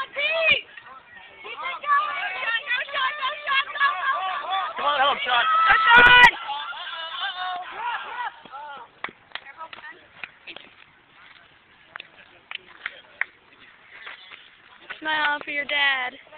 Come on, help, Sean. Go, Sean! Smile for your dad.